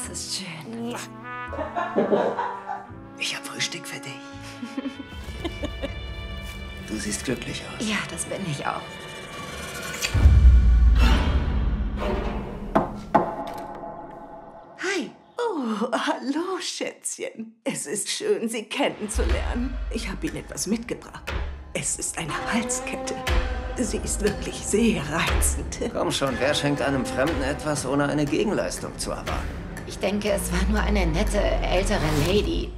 ist schön. Ich hab Frühstück für dich. Du siehst glücklich aus. Ja, das bin ich auch. Hi. Oh, hallo, Schätzchen. Es ist schön, Sie kennenzulernen. Ich habe Ihnen etwas mitgebracht. Es ist eine Halskette. Sie ist wirklich sehr reizend. Komm schon, wer schenkt einem Fremden etwas, ohne eine Gegenleistung zu erwarten? Ich denke, es war nur eine nette, ältere Lady.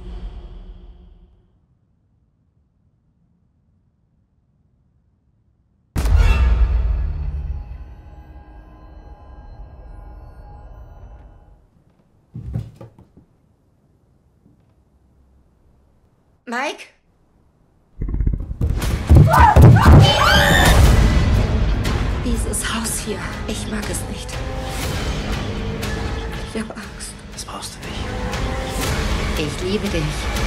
Mike? Dieses Haus hier, ich mag es nicht. Ich habe Angst. Das brauchst du nicht. Ich liebe dich.